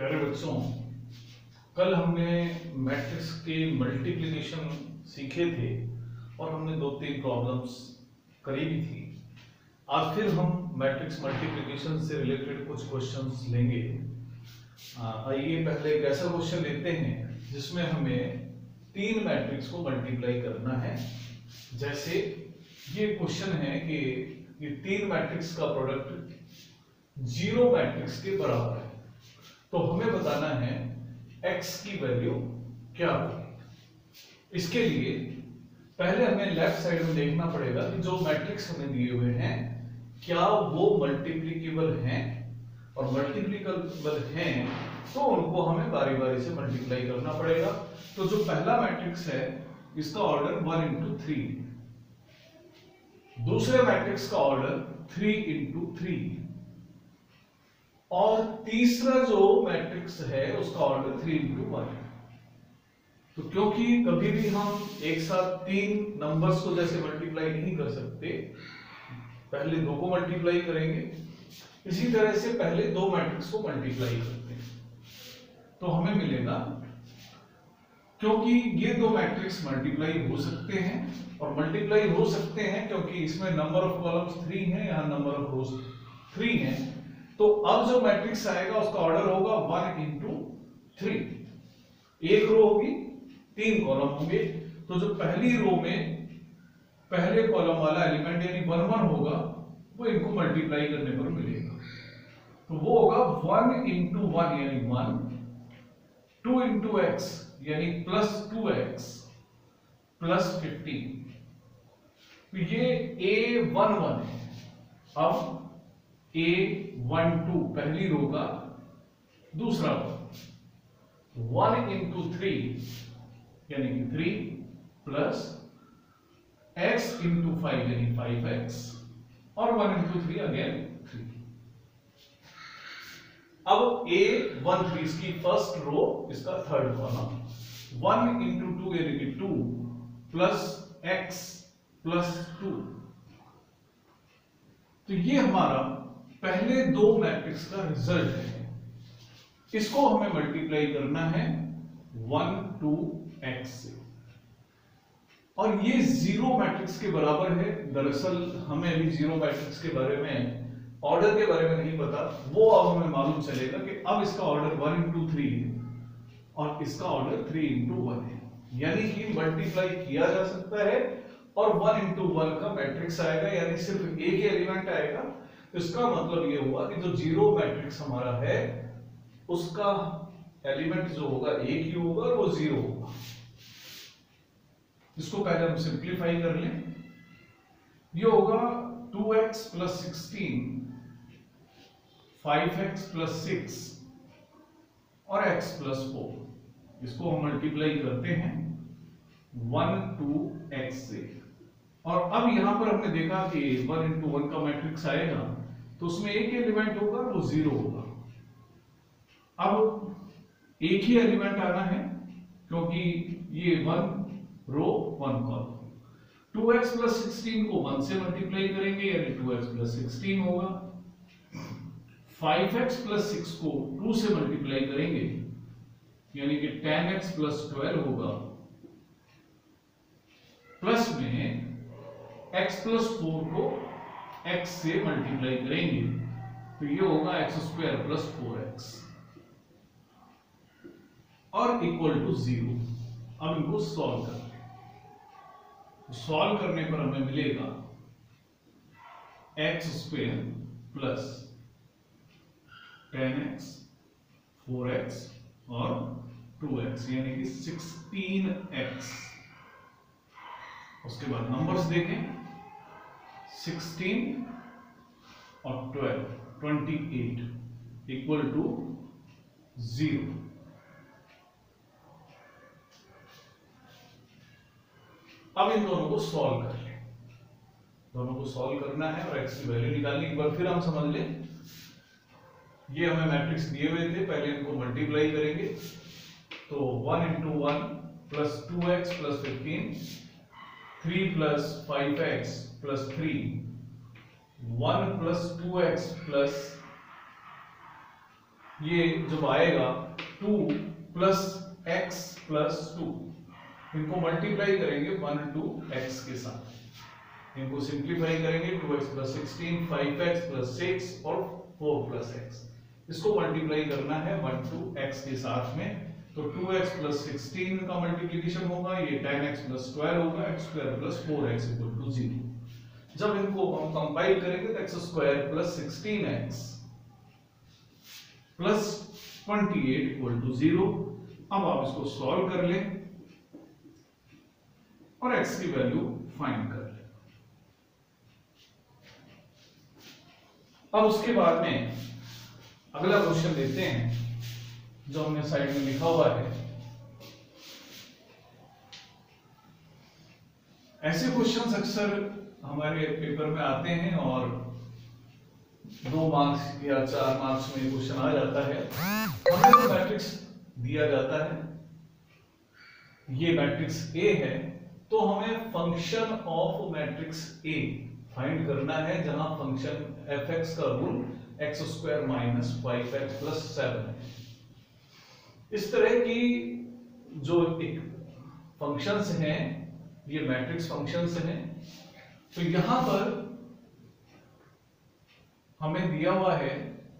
प्यारे बच्चों, कल हमने मैट्रिक्स के मल्टीप्लिकेशन सीखे थे और हमने 2-3 प्रॉब्लम्स करी भी थी। आज फिर हम मैट्रिक्स मल्टीप्लिकेशन से रिलेटेड कुछ क्वेश्चंस लेंगे। आइए पहले एक ऐसा क्वेश्चन लेते हैं जिसमें हमें 3 मैट्रिक्स को मल्टीप्लाई करना है। जैसे ये क्वेश्चन है कि ये 3 मैट्रिक्स का प्रोडक्ट 0 मैट्रिक्स के बराबर है, तो हमें बताना है x की वैल्यू क्या होगी। इसके लिए पहले हमें लेफ्ट साइड में देखना पड़ेगा कि जो मैट्रिक्स हमें दिए हुए हैं क्या वो मल्टीप्लिकेबल हैं, और मल्टीप्लिकेबल हैं तो उनको हमें बारी बारी से मल्टीप्लाई करना पड़ेगा। तो जो पहला मैट्रिक्स है इसका ऑर्डर 1 into 3, दूसरे मैट्रिक्स का ऑर्डर 3 into 3, और तीसरा जो मैट्रिक्स है उसका ऑर्डर 3 into 1। तो क्योंकि कभी भी हम एक साथ 3 नंबर्स को जैसे मल्टीप्लाई नहीं कर सकते, पहले 2 को मल्टीप्लाई करेंगे, इसी तरह से पहले 2 मैट्रिक्स को मल्टीप्लाई करते हैं तो हमें मिलेगा, क्योंकि ये 2 मैट्रिक्स मल्टीप्लाई हो सकते हैं, और मल्टीप्लाई हो सकते हैं क्योंकि इसमें नंबर ऑफ कॉलम्स 3 है, यहां नंबर ऑफ रोज 3 है। तो अब जो मैट्रिक्स आएगा उसका ऑर्डर होगा 1 into 3। एक रो होगी, 3 कॉलम होंगे, तो जो पहली रो में पहले कॉलम वाला एलिमेंट यानी 1 1 होगा वो इनको मल्टीप्लाई करने पर मिलेगा। तो वो होगा 1 into 1 यानी 1, 2 into x यानी प्लस 2x प्लस 15। तो ये a11 है। अब a12 पहली रो का दूसरा कॉलम, 1 into 3 यानी कि 3 प्लस x into 5 यानी 5x, और 1 into 3 अगेन 3। अब a13 इसकी फर्स्ट रो, इसका थर्ड कॉलम, 1 into 2 यानी कि 2 प्लस x प्लस 2। तो ये हमारा पहले 2 मैट्रिक्स का रिजल्ट है। इसको हमें मल्टीप्लाई करना है 1 2 x से, और ये 0 मैट्रिक्स के बराबर है। दरअसल हमें अभी 0 मैट्रिक्स के बारे में, ऑर्डर के बारे में नहीं पता, वो अब हमें मालूम चलेगा कि अब इसका ऑर्डर 1 into 3 है और इसका ऑर्डर 3 into 1 है, यानी कि मल्टीप्लाई किया जा सकता है और 1 into 1 का मैट्रिक्स आएगा, यानी सिर्फ एक ही एलिमेंट आएगा। तो इसका मतलब ये हुआ कि जो 0 मैट्रिक्स हमारा है उसका एलिमेंट जो होगा एक ही होगा और वो 0 होगा। इसको पहले हम सिंप्लीफाई कर लें। ये होगा 2x प्लस 16, 5x प्लस 6 और x प्लस 4। इसको हम मल्टीप्लाई करते हैं 1 2 x से, और अब यहां पर हमने देखा कि 1 into 1 का मैट्रिक्स आएगा तो उसमें एक ही एलिमेंट होगा, वो 0 होगा। अब एक ही एलिमेंट आना है क्योंकि ये 1 रो 1 कॉलम। 2x प्लस 16 को 1 से मल्टीप्लाई करेंगे यानी 2x प्लस 16 होगा। 5x प्लस 6 को 2 से मल्टीप्लाई करेंगे यानी कि 10x प्लस 12 होगा। प्लस में x प्लस 4 को x से मल्टीप्लाई करेंगे तो ये होगा x स्क्वायर प्लस 4x और इक्वल टू 0। अब इनको सॉल्व करते हैं। सॉल्व करने पर हमें मिलेगा x square plus 10x 4x और 2x यानी कि 16x। उसके बाद नंबर्स देखें, 16 और 12 28 इक्वल टू 0। अब इन दोनों को सॉल्व कर लें। दोनों को सॉल्व करना है और x की वैल्यू निकालनी। एक बार फिर हम समझ लें, ये हमें मैट्रिक्स दिए हुए थे, पहले इनको मल्टीप्लाई करेंगे तो 1 into 1 plus 2x plus 15, 3 plus 5x plus 3, 1 plus 2x plus ये जब आएगा 2 प्लस एक्स प्लस 2, इनको मल्टीप्लाई करेंगे 1 2 x के साथ, इनको सिंप्लीफाई करेंगे 2x प्लस 16, 5x प्लस 6 और 4 प्लस x, इसको मल्टीप्लाई करना है 1 2 x के साथ में। तो 2x प्लस 16 का मल्टीप्लीकेशन होगा, ये 10x प्लस 12 होगा, x square plus 4x equal to 0। जब इनको हम कंपाइल करेंगे तो x square plus 16x plus 28 equal to 0। अब आप इसको सॉल्व कर लें और x की वैल्यू फाइंड कर लें। अब उसके बाद में अगला क्वेश्चन लेते हैं जो हमने साइड में लिखा हुआ है। ऐसे क्वेश्चंस अक्सर हमारे पेपर में आते हैं और 2 मार्क्स या 4 मार्क्स में क्वेश्चन आ जाता है। हमें जो मैट्रिक्स दिया जाता है, ये मैट्रिक्स A है, तो हमें function of matrix A find करना है, जहां फंक्शन fx का rule x square minus 5x plus 7 है। इस तरह की जो एक फंक्शंस हैं, ये मैट्रिक्स फंक्शंस हैं। तो यहां पर हमें दिया हुआ है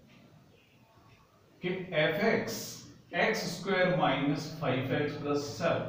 कि fx x square minus 5x plus 7,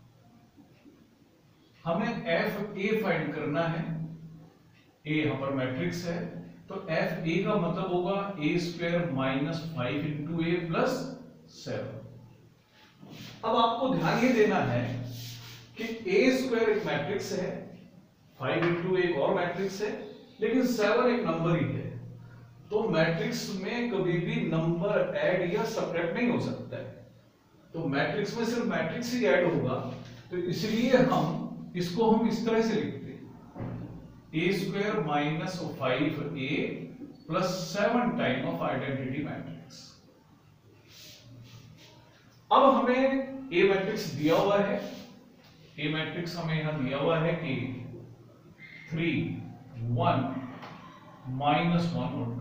हमें एफ ए फाइंड करना है। ए यहां पर मैट्रिक्स है, तो एफ ए का मतलब होगा A square minus 5 into A plus 7। अब आपको ध्यान ये देना है कि ए स्क्वायर एक मैट्रिक्स है, 5 इंटू एक और मैट्रिक्स है, लेकिन 7 एक नंबर ही है। तो मैट्रिक्स में कभी भी नंबर ऐड या सब्ट्रैक्ट नहीं हो सकता है, तो मैट्रिक्स में सिर्फ मैट्रिक्स ही ऐड होगा। तो इसलिए इसको हम इस तरह से लिखते हैं, A square minus 5a plus 7 time of identity matrix. अब हमें ए मैट्रिक्स दिया हुआ है, ए मैट्रिक्स हमें यहां दिया हुआ है कि 3 1 माइनस 1 और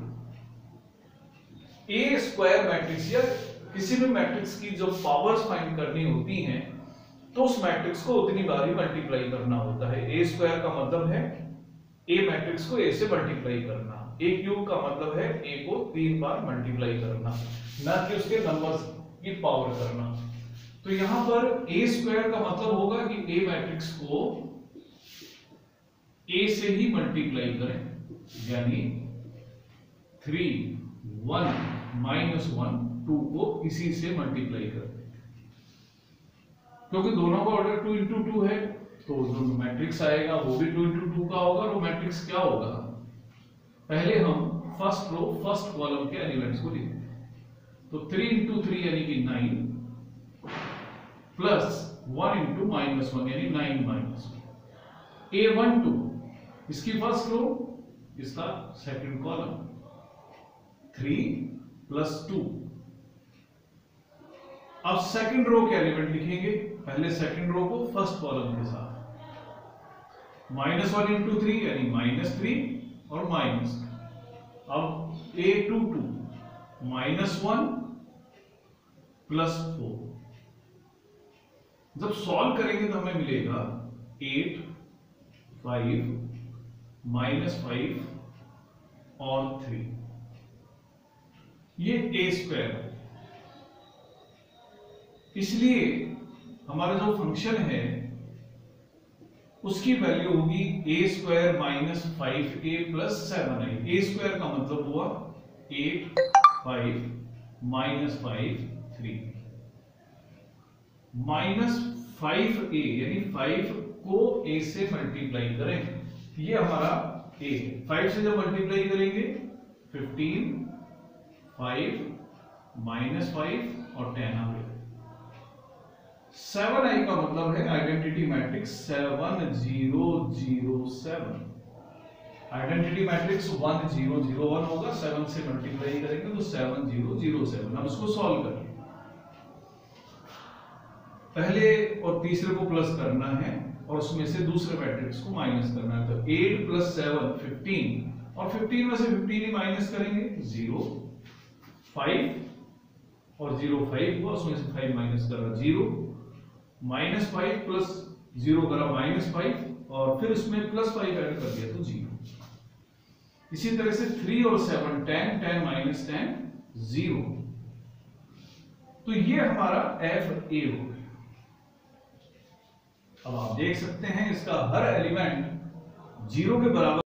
2। ए स्क्वायर मैट्रिक्स या किसी भी मैट्रिक्स की जो पावर्स फाइंड करनी होती हैं, तो उस मैट्रिक्स को उतनी बार ही मल्टीप्लाई करना होता है। ए स्क्वायर का मतलब है ए मैट्रिक्स को ए से मल्टीप्लाई करना, ए क्यूब का मतलब है ए को 3 बार मल्टीप्लाई करना, ना कि उसके नंबर्स की पावर करना। तो यहां पर ए स्क्वायर का मतलब होगा कि ए मैट्रिक्स को ए से ही मल्टीप्लाई करें, यानी 3 1 माइनस 1 2 को इसी से मल्टीप्लाई करें, क्योंकि दोनों का ऑर्डर 2 इंटू 2 है, तो जो मैट्रिक्स आएगा वो भी 2 इंटू 2 का होगा। और वो मैट्रिक्स क्या होगा, पहले हम फर्स्ट रो फर्स्ट कॉलम के एलिमेंट्स को लिखते हैं। तो 3 इंटू 3 यानी कि 9 प्लस 1 इंटू माइनस 1 यानी 9 माइनस 1। A12 इसकी फर्स्ट रो, इसका सेकंड कॉलम, 3 प्लस 2। अब सेकंड रो के एलिमेंट लिखेंगे, पहले सेकंड रो को फर्स्ट कॉलम के साथ, -1 इंटू 3 यानी -3 और माइनस। अब A22 -1 प्लस 4। जब सॉल्व करेंगे तो हमें मिलेगा 8 5 -5 और 3, ये ए स्क्वायर है। इसलिए हमारा जो फंक्शन है उसकी वैल्यू होगी A square minus 5a plus 7i। A square का मतलब हुआ 8 5 माइनस 5 3 माइनस 5a यानी 5 को a से मल्टीप्लाई करें, ये हमारा a है। 5 से जब मल्टीप्लाई करेंगे 15 5 माइनस 5 और 10 आ गया। 7i का मतलब है आइडेंटिटी मैट्रिक्स 7 0 0 7। आइडेंटिटी मैट्रिक्स 1 0 0 1 होगा, 7 से मल्टीप्लाई करेंगे तो 7 0 0 7। अब इसको सॉल्व करें, पहले और तीसरे को प्लस करना है और उसमें से दूसरे मैट्रिक्स को माइनस करना है। तो 8 प्लस 7 15 और 15 में से 15 ही माइनस करेंगे 0 5 और 0 5 हुआ, उसमें से 5 माइनस करा 0, -5 प्लस 0 करा -5 और फिर उसमें +5 ऐड कर दिया तो 0। इसी तरह से 3 और 7 10, 10 माइनस 10 0। तो ये हमारा FA हो गया। अब आप देख सकते हैं इसका हर एलिमेंट 0 के बराबर